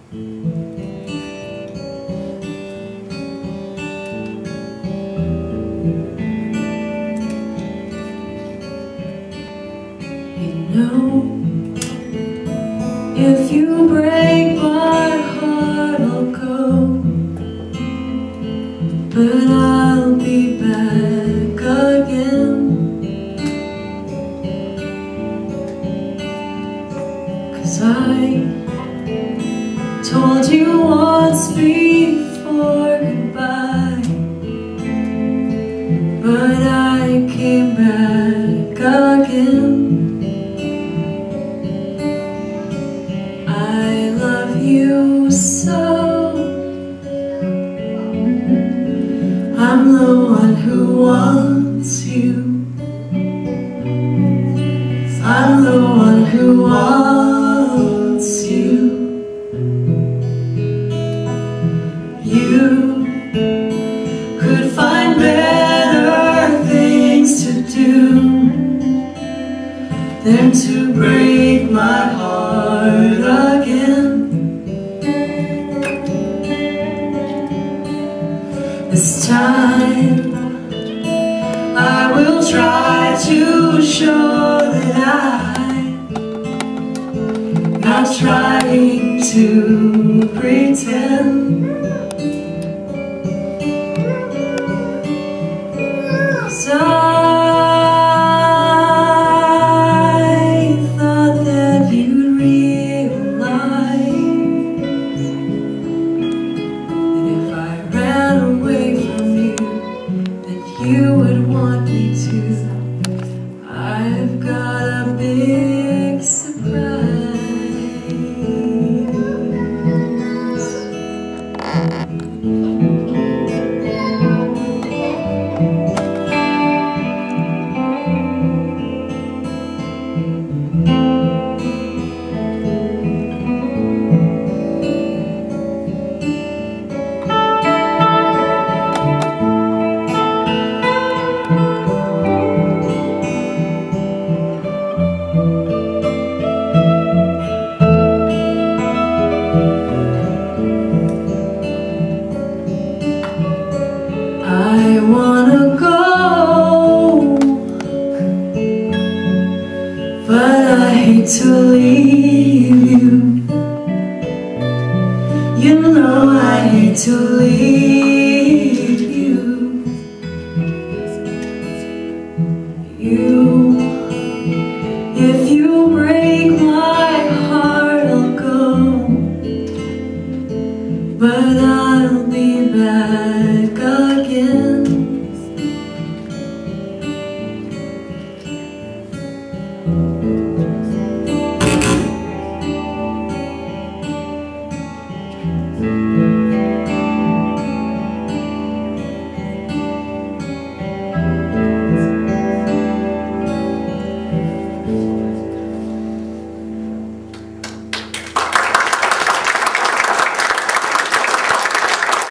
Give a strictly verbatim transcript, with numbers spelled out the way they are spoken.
If you break my heart, I'll go, but I'll be back again. 'Cause I told you once before goodbye, but I came back again. I love you so, I'm the one who wants you, I'm the one who wants you. You could find better things to do than to break my heart again. This time I will try to show that I'm not trying to pretend. 'Cause I you would want me to. I've got a big surprise. I wanna go, but I hate to leave you. You know I hate to leave you. You, if you break my heart, I'll go, but I'll be back again. Thank you.